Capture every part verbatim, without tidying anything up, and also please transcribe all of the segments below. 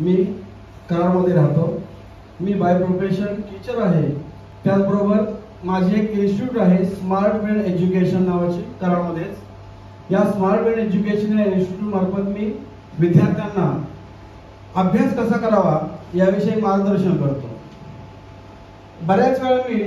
मी कराडमध्ये राहतो. मी by profession teacher आहे. त्याचबरोबर माझी एक इन्स्टिट्यूट आहे स्मार्ट ब्रेन एज्युकेशन नावाची कराडमध्येच. या स्मार्ट ब्रेन एज्युकेशन या इन्स्टिट्यूट मार्फत मी विद्यार्थ्यांना अभ्यास कसा करावा याविषयी मार्गदर्शन करतो. बऱ्याच वेळा मी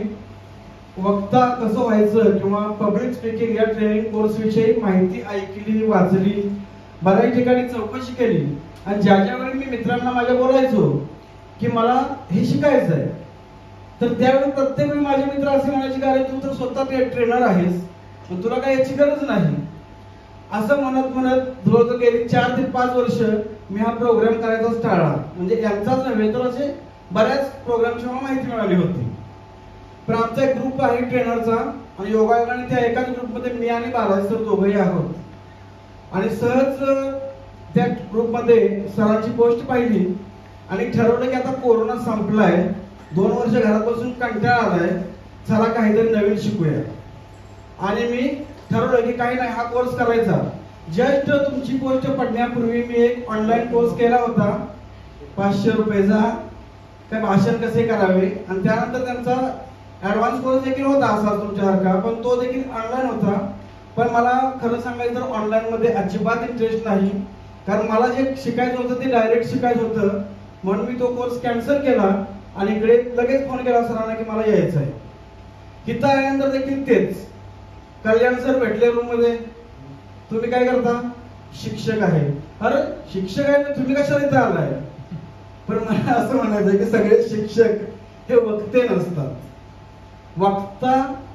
वक्ता कसं व्हायचं किंवा पब्लिक स्पीकिंग या ट्रेनिंग कोर्स विषयी माहिती ऐकली, वाचली, बऱ्याच ठिकाणी चौकशी केली आणि ज्या ज्यावेळी मी मित्रांना माझ्या बोलायचो की मला हे शिकायचं आहे, तर त्यावेळी प्रत्येक वेळी माझे मित्र असे म्हणायचे की अरे तू तर स्वतः ट्रेनर आहेस, पण तुला काय याची गरज नाही. असं म्हणत म्हणत जवळजवळ गेली चार ते पाच वर्ष मी हा प्रोग्राम करायचाच टाळला. म्हणजे यांचाच नव्हे तर असे बऱ्याच प्रोग्रामची मला माहिती मिळाली होती. पण आमचा एक ग्रुप आहे ट्रेनरचा आणि योगायोगाने त्या एकाच ग्रुपमध्ये मी आणि बालाजी सर दोघंही आहोत. आणि सहज त्या ग्रुपमध्ये सरांची पोस्ट पाहिली आणि ठरवलं की आता कोरोना संपलाय, दोन वर्ष घरात बसून कंटाळा आलाय, चला काहीतरी नवीन शिकूया. आणि मी ठरवलं की काही नाही, हा कोर्स करायचा. जस्ट तुमची पोस्ट पडण्यापूर्वी मी एक ऑनलाईन कोर्स केला होता पाचशे रुपयाचा, काय भाषण कसे करावे, आणि त्यानंतर त्यांचा ऍडव्हान्स कोर्स देखील होता असा तुमच्यासारखा, पण तो देखील ऑनलाईन होता. पण मला खरं सांगायचं तर ऑनलाईन मध्ये अजिबात इंटरेस्ट नाही, कारण मला जे शिकायचं होतं ते डायरेक्ट शिकायचं होतं. म्हणून मी तो कोर्स कॅन्सल केला आणि इकडे लगेच फोन केला सरांना की मला यायचं आहे. इथं आल्यानंतर देखील तेच, कल्याण सर भेटले रूम मध्ये, तुम्ही काय करता? शिक्षक आहे. अरे शिक्षक आहे तर तुम्ही कशाला इथं आलाय? पण मला असं म्हणायचं की सगळे शिक्षक हे वक्ते नसतात. वक्ता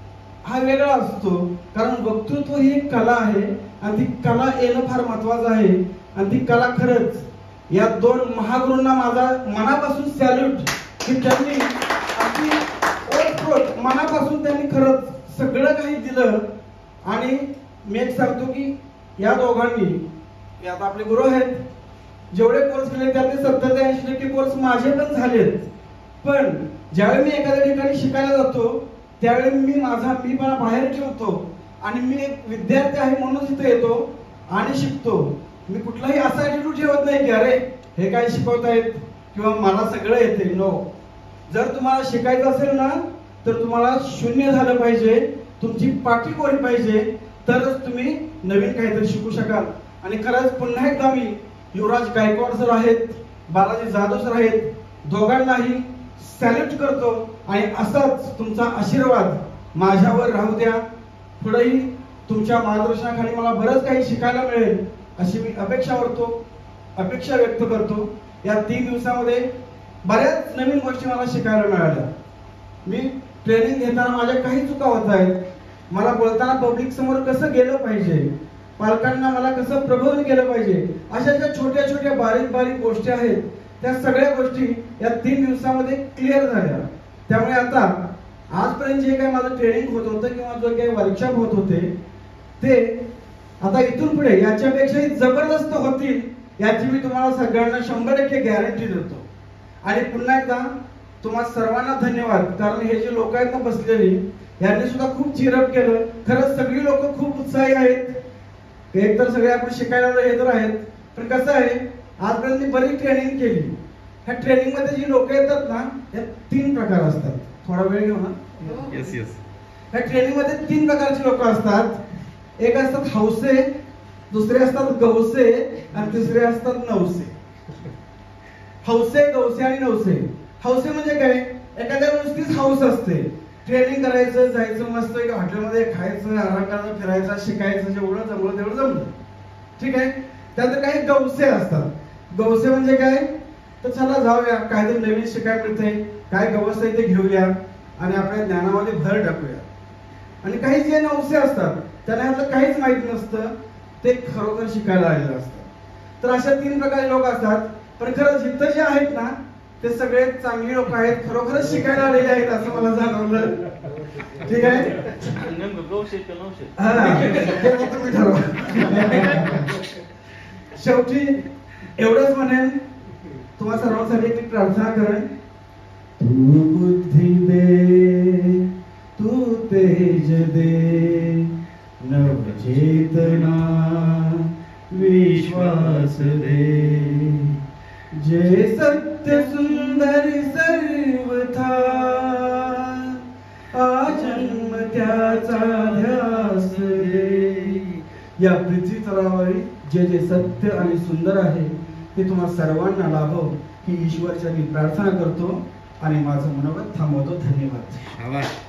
हा वेगळा असतो, कारण वक्तृत्व ही एक कला आहे आणि ती कला येणं फार महत्वाचं आहे. आणि ती कला खरंच या दोन महागुरूंना माझा मनापासून सॅल्यूट की त्यांनी अगदी ओतप्रोत मनापासून त्यांनी खरंच सगळं काही दिलं. आणि मी एक सांगतो की या दोघांनी आता आपले गुरु आहेत, जेवढे कोर्स केले त्यातले सत्तर ते ऐंशी टक्के कोर्स माझे पण झालेत. पण ज्यावेळी मी एखाद्या ठिकाणी शिकायला जातो त्यावेळी मी माझा मीपणा बाहेर ठेवतो आणि मी एक विद्यार्थी आहे म्हणून इथे येतो आणि शिकतो. मी कुठलाही असा ऍटिट्यूड ठेवत नाही की अरे हे काय शिकवतायत किंवा मला सगळं येते. नो, जर तुम्हाला शिकायचं असेल ना तर तुम्हाला शून्य झालं पाहिजे, तुमची पाठी कोरी पाहिजे, तरच तुम्ही नवीन काहीतरी शिकू शकाल. आणि खरंच पुन्हा एकदा मी युवराज गायकवाड सर आहेत, बालाजी जाधव सर आहेत, दोघांनाही सॅल्यूट करतो. आणि असाच तुमचा आशीर्वाद माझ्यावर राहू द्या. पुढेही तुमच्या मार्गदर्शनाखाली मला बरंच काही शिकायला मिळेल अशी मी अपेक्षा करतो अपेक्षा व्यक्त करतो. या तीन दिवसामध्ये बऱ्याच नवीन गोष्टी मला शिकायला मिळाल्या. मी ट्रेनिंग घेताना माझ्या काही चुका होत आहेत. मला बोलताना पब्लिक समोर कसं गेलं पाहिजे, पालकांना मला कसं प्रबोधन केलं पाहिजे, अशा ज्या छोट्या छोट्या बारीक बारीक गोष्टी आहेत त्या सगळ्या गोष्टी या तीन दिवसामध्ये क्लिअर झाल्या. त्यामुळे आता आजपर्यंत जे काही माझं ट्रेनिंग होत होतं किंवा जो काही वर्कशॉप होत होते ते आता इथून पुढे याच्यापेक्षाही जबरदस्त होतील याची मी तुम्हाला सगळ्यांना शंभर टक्के गॅरंटी देतो. आणि पुन्हा एकदा तुम्हा सर्वांना धन्यवाद, कारण हे जे लोक आहेत ना बसलेली यांनी सुद्धा खूप चिरप केलं. खरंच सगळी लोक खूप उत्साही आहेत. एक तर सगळे आपण शिकायला हे तर आहेत, पण कसं आहे आजपर्यंत मी बरीच ट्रेनिंग केली. ह्या ट्रेनिंग मध्ये जी लोक येतात ना या तीन प्रकार असतात. थोडा वेळ घेऊ ना. येस येस ह्या ट्रेनिंग मध्ये तीन प्रकारचे लोक असतात. एक असतात हौसे, दुसरे असतात गवसे आणि तिसरे असतात नवसे. हौसे, गवसे आणि नवसे. हौसे म्हणजे काय? एखाद्या नुसतीच हौस असते, ट्रेनिंग करायचं, जायचं मस्त एका हॉटेलमध्ये खायचं, आराम करायचं, फिरायचं, शिकायचं, जेवढं जमलं तेवढं जमलं, ठीक आहे. त्यानंतर काही गवसे असतात. गवसे म्हणजे काय? तर चला जाऊया, काहीतरी नवीन शिकायला मिळतंय, काय गवस आहे ते घेऊया आणि आपल्या ज्ञानामध्ये भर टाकूया. आणि काही जे नवसे असतात त्यांना यातलं काहीच माहित नसतं, ते खरोखर शिकायला आलेलं असतं. तर अशा तीन प्रकारचे लोक असतात. पण खरंच इथं जे आहेत ना ते सगळे चांगली लोक आहेत, खरोखरच शिकायला आलेले आहेत असं मला जाणवलं. ठीक आहे, तुम्ही ठरवा. शेवटी एवढंच म्हणेन, तुम्हा सर्वांसाठी एक प्रार्थना करेन. तू बुद्धी दे, तू तेज दे, नवचेतना विश्वास दे, जे सत्य सुंदर सर्वथा आजन्म त्याचा ध्यास घे. या पृथ्वी तलावरील जे जे सत्य आणि सुंदर आहे ते तुम्हा सर्वांना लाभो ही ईश्वरचरणी प्रार्थना करतो आणि माझं मनोगत थांबवतो. धन्यवाद.